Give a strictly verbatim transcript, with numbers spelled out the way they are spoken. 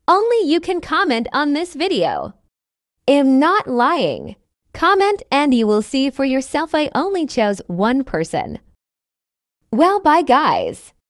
Only you can comment on this video. Am not lying. Comment and you will see for yourself I only chose one person. Well, bye guys.